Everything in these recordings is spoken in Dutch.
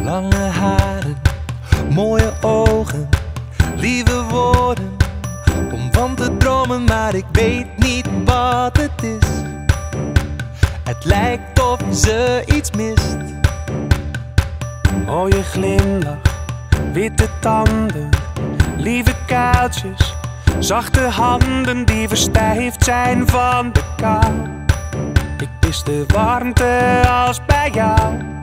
Lange haren, mooie ogen, lieve woorden om van te dromen, maar ik weet niet wat het is. Het lijkt of ze iets mist. Mooie glimlach, witte tanden, lieve kuiltjes, zachte handen die verstijfd zijn van de kou. Ik mis de warmte als bij jou.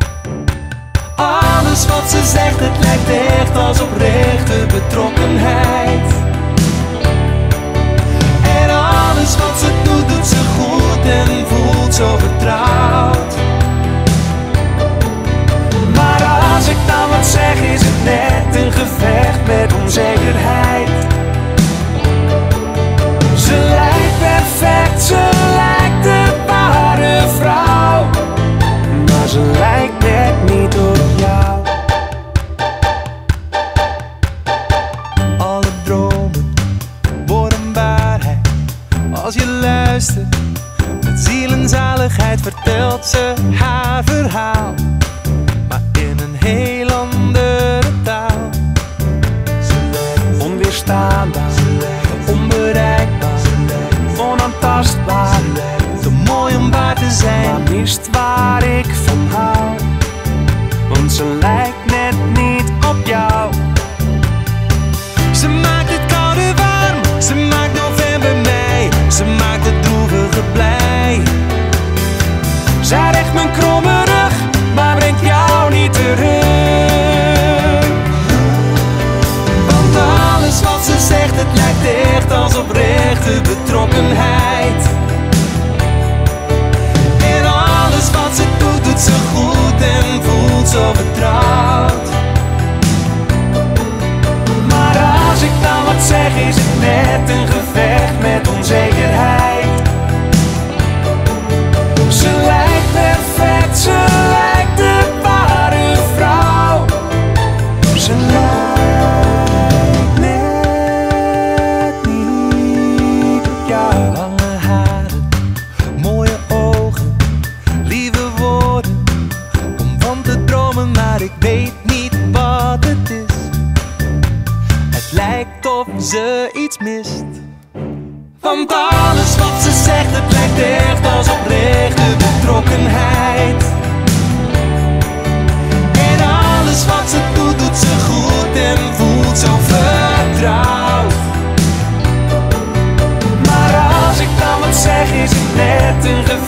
Alles wat ze zegt, het lijkt echt als oprechte betrokkenheid. En alles wat ze doet, doet ze goed en voelt zo vertrouwd. Maar als ik dan wat zeg, is het net een gevecht met onzekerheid. Ze lijkt perfect, ze lijkt de ware vrouw, maar ze lijkt net niet op jou. Alle dromen worden waarheid als je luistert. Met ziel en zaligheid vertelt ze haar verhaal, maar in een heel andere taal. Onweerstaanbaar, onbereikbaar, onaantastbaar, te mooi om waar te zijn, maar mist waar ik van hou. Want ze lijkt net niet op jou. Ze maakt het koude warm, ze maakt november mei, ze maakt het droevige blij. Zij recht mijn kromme rug, maar brengt jou niet terug. Want alles wat ze zegt, het lijkt echt als oprechte betrokkenheid. En alles wat ze doet, doet ze goed en voelt zo vertrouwd. Maar als ik dan wat zeg, is het net een gevecht met onzekerheid. Ze lijkt perfect, ze lijkt de ware vrouw. Ze lijkt net niet op jou. Lange haren, mooie ogen, lieve woorden om van te dromen, maar ik weet niet wat het is. Het lijkt of ze iets mist. Want alles wat ze zegt, het lijkt echt als oprechte betrokkenheid. En alles wat ze doet, doet ze goed en voelt zo vertrouwd. Maar als ik dan wat zeg, is het net een gevecht